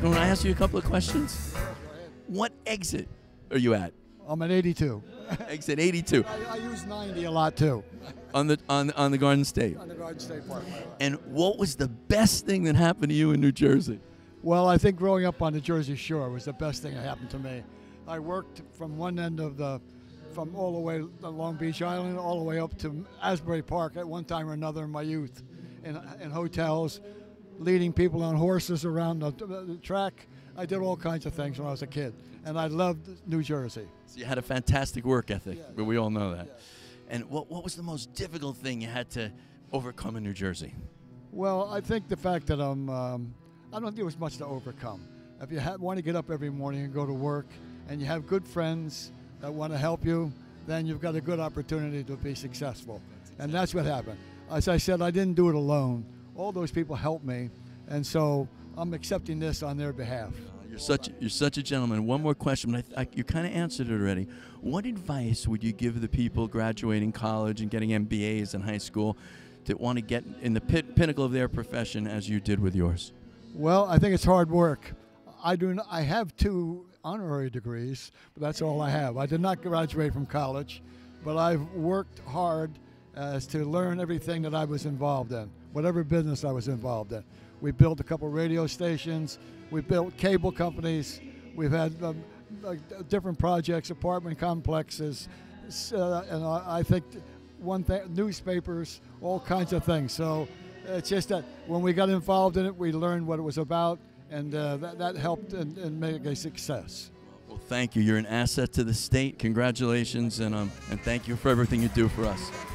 Can I ask you a couple of questions? What exit are you at? I'm at 82. Exit 82 I use 90 a lot too. on the Garden State. On the Garden State Parkway. And what was the best thing that happened to you in New Jersey? Well, I think growing up on the Jersey Shore was the best thing that happened to me. I worked from one end of from all the way to Long Beach Island, all the way up to Asbury Park at one time or another in my youth, in hotels, leading people on horses around the track. I did all kinds of things when I was a kid, and I loved New Jersey. So you had a fantastic work ethic, Yeah. but we all know that. And what was the most difficult thing you had to overcome in New Jersey? Well, I think the fact that I don't think there was much to overcome. If you want to get up every morning and go to work, and you have good friends that want to help you, then you've got a good opportunity to be successful. And that's what happened. As I said, I didn't do it alone. All those people helped me, and so I'm accepting this on their behalf. You're such a gentleman. One more question, but you kind of answered it already. What advice would you give the people graduating college and getting MBAs in high school that want to get in the pinnacle of their profession as you did with yours? Well, I think it's hard work. I have 2 honorary degrees, but that's all I have. I did not graduate from college, but I've worked hard as to learn everything that I was involved in, whatever business I was involved in. We built a couple radio stations. We built cable companies. We've had different projects, apartment complexes, and I think one thing, newspapers, all kinds of things. So it's just that when we got involved in it, we learned what it was about, and that helped and made it a success. Well, thank you. You're an asset to the state. Congratulations, and thank you for everything you do for us.